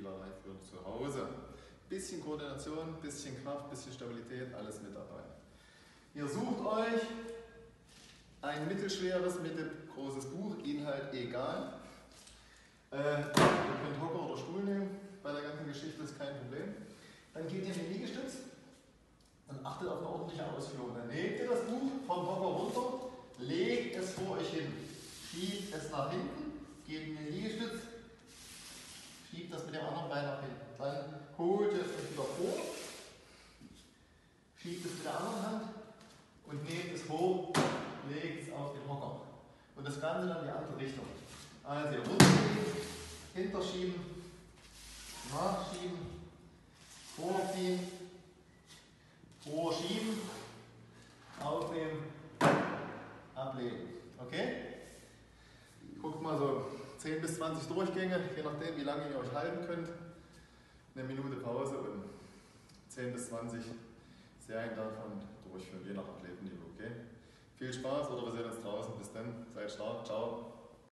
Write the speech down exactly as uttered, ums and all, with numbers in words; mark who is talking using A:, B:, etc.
A: Spielerei für zu Hause. Bisschen Koordination, bisschen Kraft, bisschen Stabilität, alles mit dabei. Ihr sucht euch ein mittelschweres, mittelgroßes Buch, Inhalt egal. Äh, ihr könnt Hocker oder Stuhl nehmen, bei der ganzen Geschichte ist kein Problem. Dann geht ihr in den Liegestütz und achtet auf eine ordentliche Ausführung. Dann nehmt ihr das Buch vom Hocker runter, legt es vor euch hin, schiebt es nach hinten, geht in den Liegestütz, schiebt das mit dem anderen Bein nach hinten. Dann holt es euch wieder vor, schiebt es mit der anderen Hand und nehmt es hoch, legt es auf den Hocker. Und das Ganze dann in die andere Richtung. Also runterziehen, hinterschieben, nachschieben, vorziehen, vorschieben, aufnehmen, ablegen. Okay? Guckt mal so zehn bis zwanzig Durchgänge, je nachdem wie lange ihr euch halten könnt. Eine Minute Pause und zehn bis zwanzig Serien davon durchführen, je nach Athletenniveau. Okay? Viel Spaß oder wir sehen uns draußen. Bis dann, seid stark, ciao.